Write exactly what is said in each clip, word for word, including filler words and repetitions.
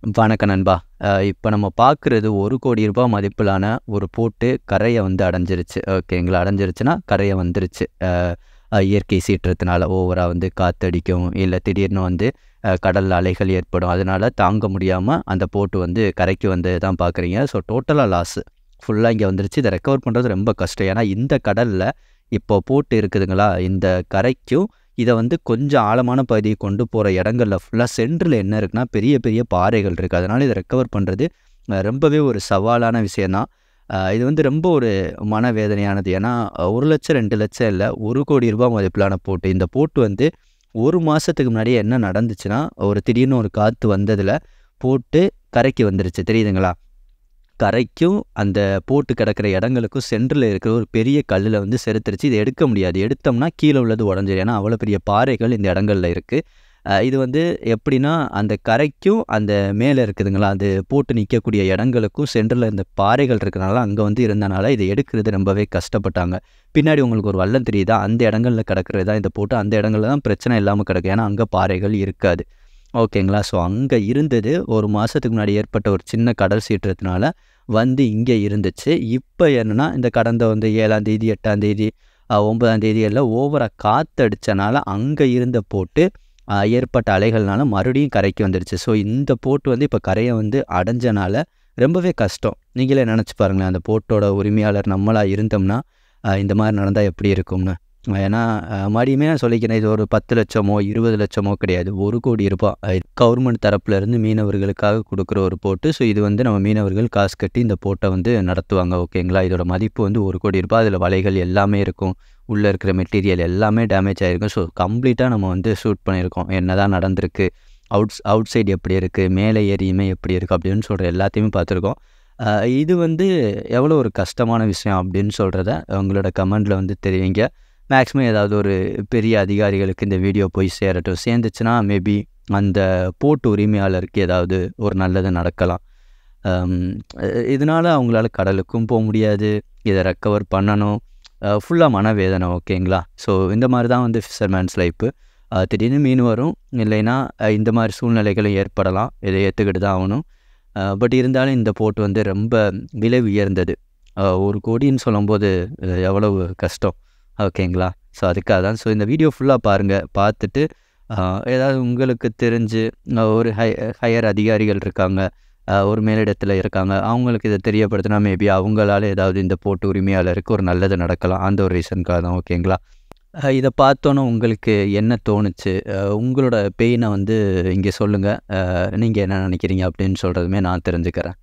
வணக்கம் நண்பா. அ இப்ப நம்ம பார்க்குறது ஒரு கோடி ரூபாய் மதிப்பிலான ஒரு போட்டு கரைய வந்து அடைஞ்சிருச்சு. ஓகேங்களா? அடைஞ்சிருச்சுன்னா, கரைய வந்துருச்சு. அ அ இயற்கை சீற்றத்தினால ஓவரா வந்து காத்தடிக்கும், இல்ல திடீர்னு வந்து அ கடல்ல அலைகள் ஏற்படும். அதனால தாங்க முடியாம அந்த போட்டு வந்து கரைக்கு வந்தது தான் பார்க்குறீங்க. ஸோ டோட்டலா லாஸு. ஃபுல்லா இங்க வந்துருச்சு. இத ரெக்கவர் பண்றது ரொம்ப கஷ்டம். ஏன்னா, இந்த கடல்ல இப்போ போட்டு இருக்குதுங்களா, இந்த கரைக்கும் இத வந்து கொஞ்சம் ஆழமான பகுதிக்கு கொண்டு போற இடங்கள்ல ஃபுல்லா சென்டர்ல என்ன இருக்குன்னா, பெரிய பெரிய பாறைகள் இருக்கு. அதனால இத ரெக்கவர் பண்றது அ ரொம்பவே ஒரு சவாலான விஷயம் தான். அ இது வந்து ரொம்ப ஒரு மனவேதனையானது. ஏன்னா, ஒரு லட்சம் ரெண்டு லட்சம் இல்ல, ஒரு கோடி ரூபாய் மதிப்பிலான போட்டு. இந்த போட்டு வந்து ஒரு மாசத்துக்கு முன்னாடியே என்ன நடந்துச்சுன்னா, ஒரு திடீர்னு ஒரு காத்து வந்ததுல போட்டு கரைக்கு வந்துருச்சு. தெரியுதுங்களா? கரைக்கும் அந்த போட்டு கிடக்கிற இடங்களுக்கும் சென்டர்ல இருக்கிற ஒரு பெரிய கல்லுல வந்து செலுத்துருச்சு. இத எடுக்க முடியாது. எடுத்தோம்னா கீழ உள்ளது உடைஞ்சிரும். ஏன்னா, அவ்வளோ பெரிய பாறைகள் இந்த இடங்கள்ல இருக்கு. அ இது வந்து எப்படின்னா, அந்த கரைக்கும் அந்த மேல இருக்குதுங்களா, அது போட்டு நிக்கக்கூடிய இடங்களுக்கும் சென்டர்ல இந்த பாறைகள் இருக்கனால, அங்க வந்து இருந்தனால இத எடுக்கிறது ரொம்பவே கஷ்டப்பட்டாங்க. பின்னாடி உங்களுக்கு ஒரு வள்ளம் தெரியுதா? அந்த இடங்கள்ல கிடக்கிறது தான் இந்த போட்டு. அந்த இடங்கள்ல தான் பிரச்சனை இல்லாம கிடக்கும். ஏன்னா, அங்க பாறைகள் இருக்காது. ஓகேங்களா? ஸோ அங்க இருந்தது ஒரு மாசத்துக்கு முன்னாடி ஏற்பட்ட ஒரு சின்ன கடல் சீற்றத்தினால வந்து இங்க இருந்துச்சு. இப்ப என்னன்னா, இந்த கடந்த வந்து ஏழாம் தேதி, எட்டாம் தேதி, அ ஒன்பதாம் தேதி எல்லாம் ஓவரா காத்தடிச்சனால அங்க இருந்த போட்டு அ ஏற்பட்ட அலைகள்னால மறுபடியும் கரைக்கு வந்துருச்சு. ஸோ இந்த போட்டு வந்து இப்ப கரைய வந்து அடைஞ்சனால ரொம்பவே கஷ்டம். நீங்களே நெனச்சு பாருங்களேன், அந்த போட்டோட உரிமையாளர் நம்மளா இருந்தோம்னா, அ இந்த மாரி நடந்தா எப்படி இருக்கும்னு. ஏன்னா, அ மறுபடியுமே நான் சொல்லிக்கிறேன், இது ஒரு பத்து லட்சமோ, இருபது லட்சமோ கிடையாது. ஒரு கோடி ரூபாய் அ கவர்மெண்ட் தரப்புல இருந்து மீனவர்களுக்காக குடுக்குற ஒரு போட்டு. ஸோ இது வந்து நம்ம மீனவர்கள் காசு கட்டி இந்த போட்ட வந்து நடத்துவாங்க. ஓகேங்களா? இதோட மதிப்பு வந்து ஒரு கோடி ரூபாய். அதில வலைகள் எல்லாமே இருக்கும். உள்ள இருக்கிற மெட்டீரியல் எல்லாமே டேமேஜ் ஆயிருக்கும். ஸோ கம்ப்ளீட்டா நம்ம வந்து ஷூட் பண்ணியிருக்கோம். என்னதான் நடந்திருக்கு? அவுட்ஸ் அவுட் சைடு எப்படி இருக்கு? மேலே ஏரியுமே எப்படி இருக்கு? அப்படின்னு சொல்ற எல்லாத்தையுமே பார்த்துருக்கோம். அ இது வந்து எவ்வளோ ஒரு கஷ்டமான விஷயம் அப்படின்னு சொல்றத உங்களோட கமெண்ட்ல வந்து தெரிவிங்க. மேக்ஸிமம் ஏதாவது ஒரு பெரிய அதிகாரிகளுக்கு இந்த வீடியோ போய் சேரட்டும். சேர்ந்துச்சுன்னா மேபி அந்த போட்டு உரிமையாளருக்கு ஏதாவது ஒரு நல்லது நடக்கலாம். அம் இதனால அவங்களால கடலுக்கும் போ முடியாது. இத ரெக்கவர் பண்ணணும். அ ஃபுல்லா மனவேதனை. ஓகேங்களா? ஸோ இந்த மாரி தான் வந்து ஃபிஷர்மேன்ஸ் லைஃபு. அ திடீர்னு மீன் வரும். இல்லைன்னா அ இந்த மாரி சூழ்நிலைகளும் ஏற்படலாம். இத ஏத்துக்கிட்டு தான் ஆவணும். அ பட் இருந்தாலும் இந்த போட்டு வந்து ரொம்ப விலை உயர்ந்தது. அ ஒரு கோடின்னு சொல்லும்போது அ எவ்வளவு கஷ்டம். ஓகேங்களா? ஸோ அதுக்காக தான். ஸோ இந்த வீடியோ ஃபுல்லா பாருங்க. பார்த்துட்டு அ ஏதாவது உங்களுக்கு தெரிஞ்சு அ ஒரு ஹை ஹையர் அதிகாரிகள் இருக்காங்க. அ ஒரு மேலிடத்தில இருக்காங்க. அவங்களுக்கு இத தெரியப்படுத்தினா மேபி அவங்களால ஏதாவது இந்த போட்டு உரிமையாளருக்கு ஒரு நல்லது நடக்கலாம். அந்த ஒரு ரீசனுக்காக தான். ஓகேங்களா? அ இத பார்த்தோனே உங்களுக்கு என்ன தோணுச்சு? அ உங்களோட பெயின வந்து இங்க சொல்லுங்க. அ நீங்க என்ன நினைக்கிறீங்க? அப்படின்னு சொல்றதுமே நான் தெரிஞ்சுக்கிறேன்.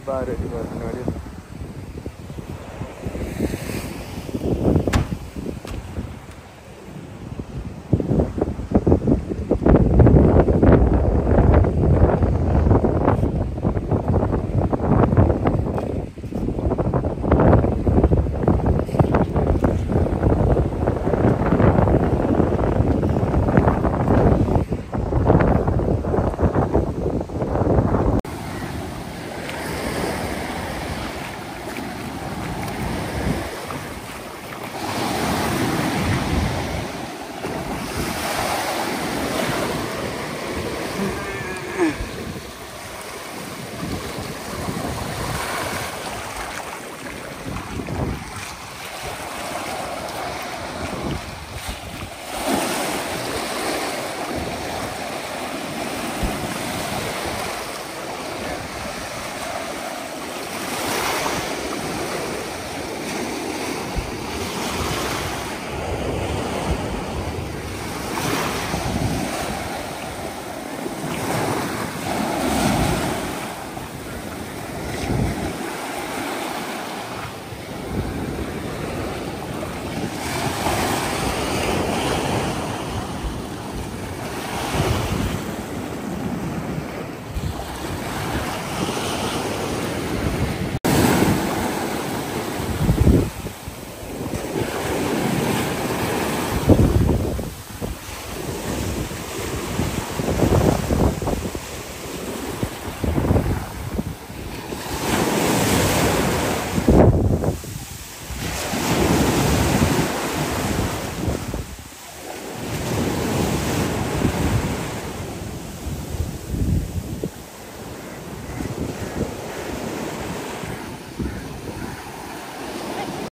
பாரு பாரு முன்னாடி